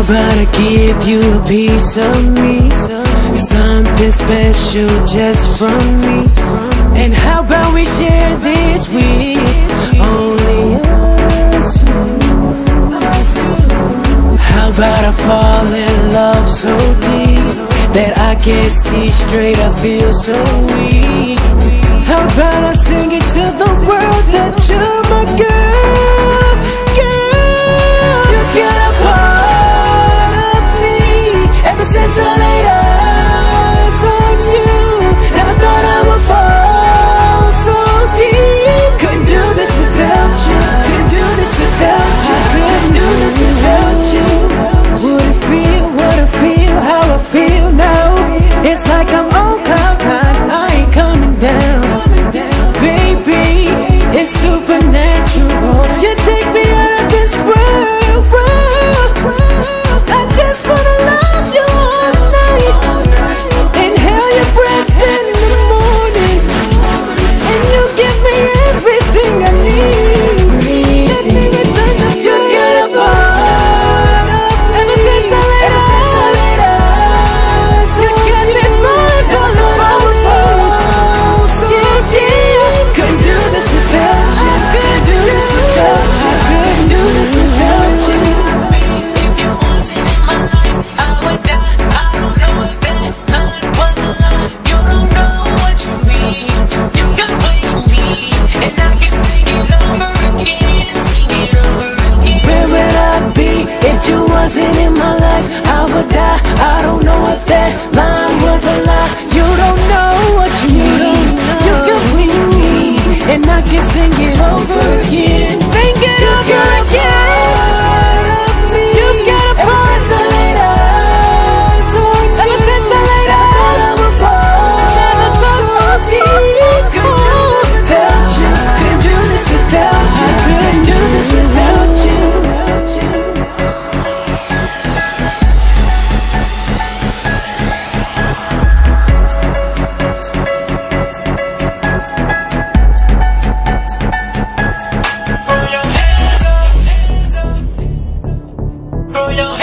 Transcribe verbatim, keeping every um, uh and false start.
about I give you a piece of me, something special just from me? And how about we share this with only us two? How about I fall in love so deep that I can't see straight, I feel so weak? How about I sing it to the world that you're my girl, girl? You got a part of me ever since I laid eyes on you. Never thought I would fall so deep. Couldn't do this without you. Couldn't do this without you. Couldn't do this without you. Would it feel, would it feel how I feel now? It's like I'm on cloud nine, I ain't coming down. Baby, it's supernatural. You take me out of this world, world. I just wanna love you all night. Inhale your breath in the morning, and you give me everything I need. Let me return the you get a part of me. Ever since I laid eyes, you get me falling, falling, falling, falling so deep. Couldn't do this without you. Couldn't do this without you. Couldn't do this without you. If you wasn't in my life, I would die. I don't know if that line was a lie. You don't know what you mean. You got what you need, and I can sing it over again, sing it over again. Where would I be if you wasn't in my life? I would die. I don't know if that line was a lie. You don't know what you need. You complete me, and I can sing it over again. Sing it over again. You got a part of me. Ever since I laid eyes, I would fall. Never thought so deep. Couldn't do this without you. Couldn't do this without you. Couldn't do this without you. Throw your hands up, throw your hands